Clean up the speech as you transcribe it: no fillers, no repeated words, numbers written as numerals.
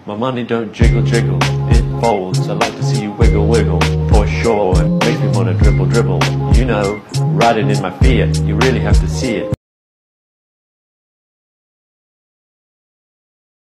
My money don't jiggle jiggle, it folds. I like to see you wiggle wiggle, for sure. It makes me wanna dribble dribble. You know, riding in my Fiat, you really have to see it.